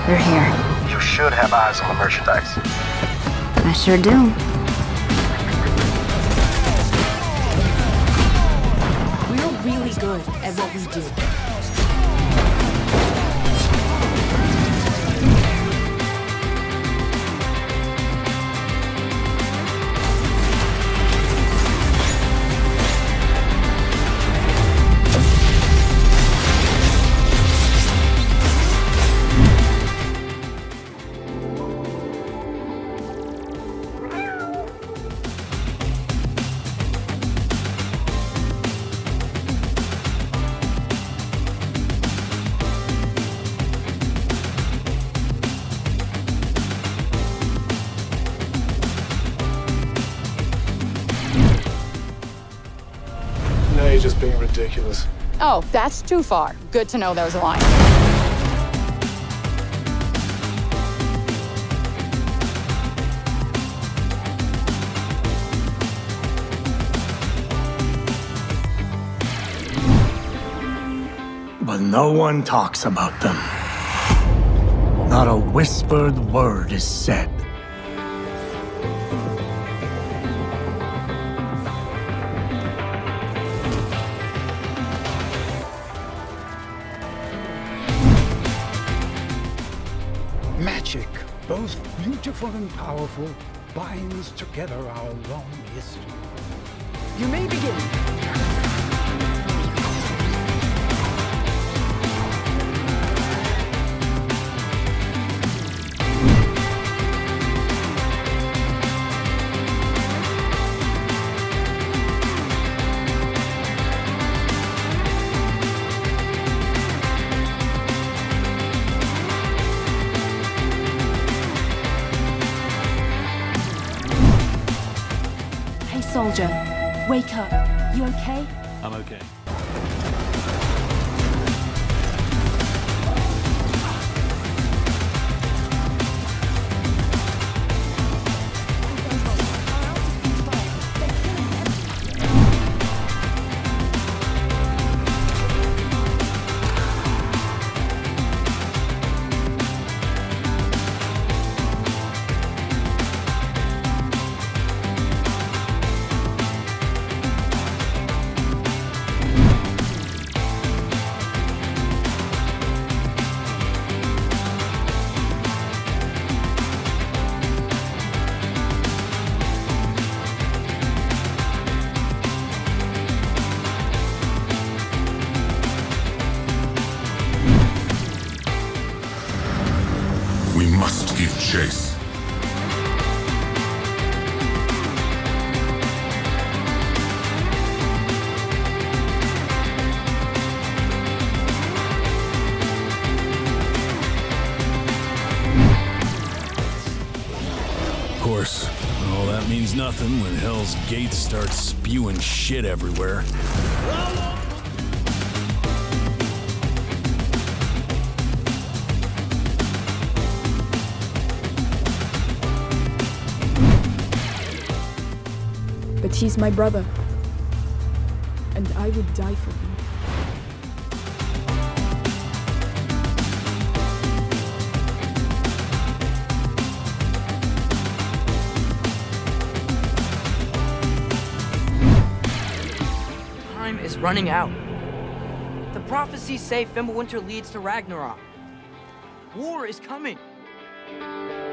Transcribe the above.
They're here. You should have eyes on the merchandise. I sure do. We're really good at what we do. No, you're just being ridiculous. Oh, that's too far. Good to know there's a line. But no one talks about them. Not a whispered word is said. Magic, both beautiful and powerful, binds together our long history. You may begin. Hey, soldier. Wake up. You okay? I'm okay. We must give chase. Of course, all that means nothing when Hell's Gate starts spewing shit everywhere. But he's my brother. And I would die for him. Time is running out. The prophecies say Fimbulwinter leads to Ragnarok. War is coming.